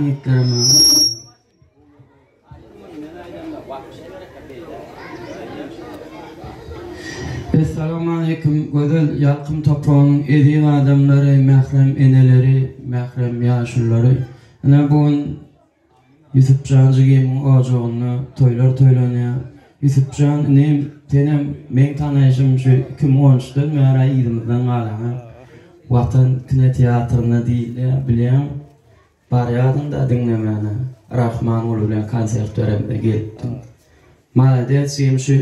can yitlerime. Esselamu aleyküm güzel yalkım toprağının ediği adamları, mehrem eneleri, mehrem yaşlıları. Bugün Yusuf Cancıgim'in ocağını toylar toylanıyor. Yusuf Can tenem men tanışım şu 2013'te mera idimizden qalana. Vatan kine teatrına değil bileyim. Baryadan da dinlemene. Rahman ulu bilen konsert döneminde geldim. Malades şu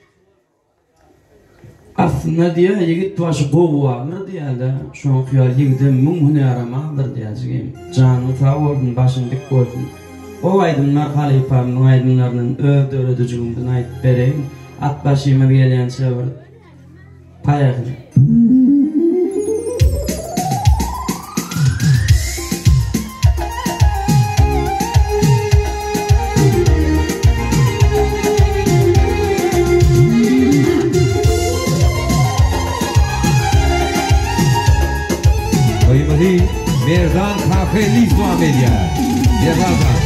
aslında diye yigit başı boğulanır diye de şu an khiyal yigidin mün hünaramadır diyeceğim. Canlı sağ başını dik koydum. O aydınlar halifamın aydınlarının öldürücüğümden ait bereyim. At başıma gelen çevir payakını. Merdan Kafeli Suamedia. Merdan.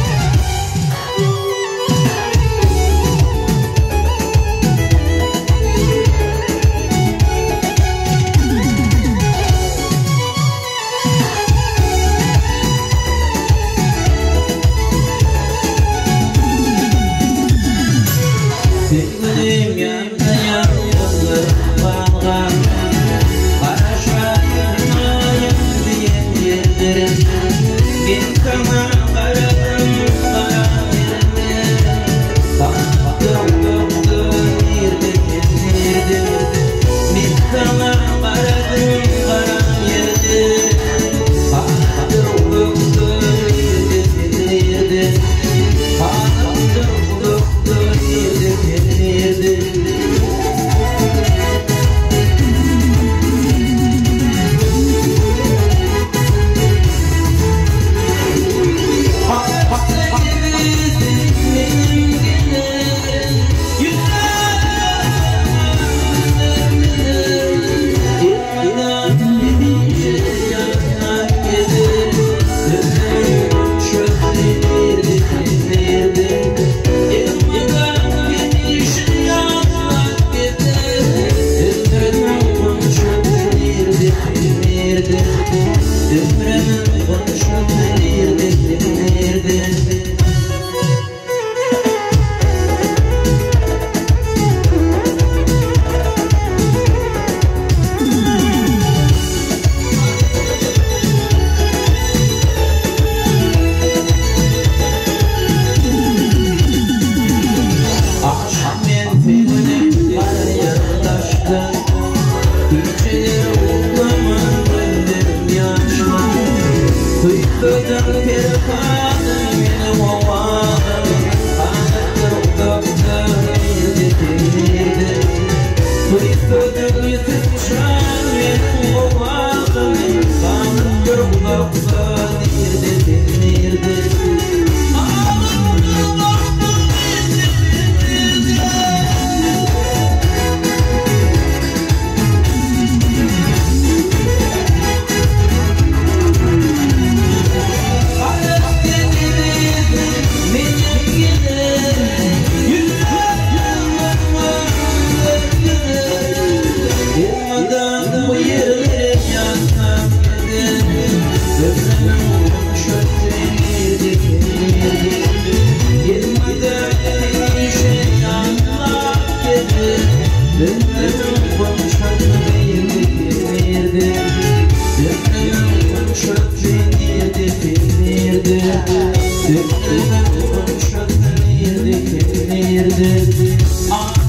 Nerede?